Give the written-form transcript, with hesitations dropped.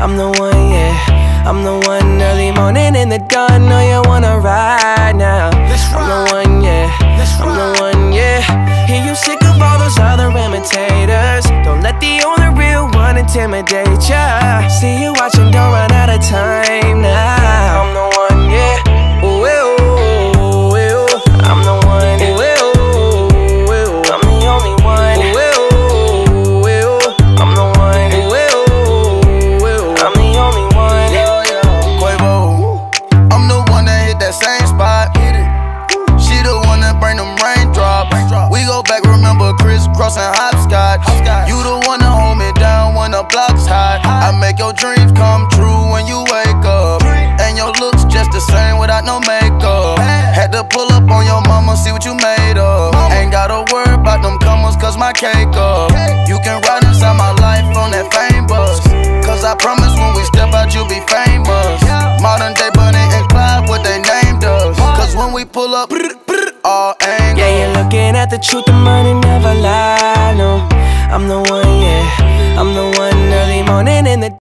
I'm the one, yeah. I'm the one, early morning in the dawn. Know you wanna ride now. I'm the one, yeah. I'm the one, yeah. Hear you sick of all those other imitators. Don't let the only real one intimidate ya. See you watching, don't run out of time now. I'm the one, yeah. Ooh, ooh, ooh. I'm the one. Ooh, ooh, ooh. I'm the only one. Ooh, ooh, ooh. I'm the one. Ooh, ooh, ooh. I'm the only one. Quavo, I'm the one that hit that same spot. She the one that bring them raindrops. We go back, remember crisscross and hopscotch. You the one that hold me down when the block's hot. I make your dreams come true when you wake up. And your looks just the same without no makeup. Had to pull up on your mama, see what you made of. Ain't gotta worry about them comers, cause my cake up. You can ride inside my life on that fame bus. Cause I promise when we step out, you'll be famous. Modern day Bonnie and Clyde, what they named us. Cause when we pull up, all angles. Yeah, you're looking at the truth, the money never lie, no. I'm the one, yeah. I'm the one, early morning in the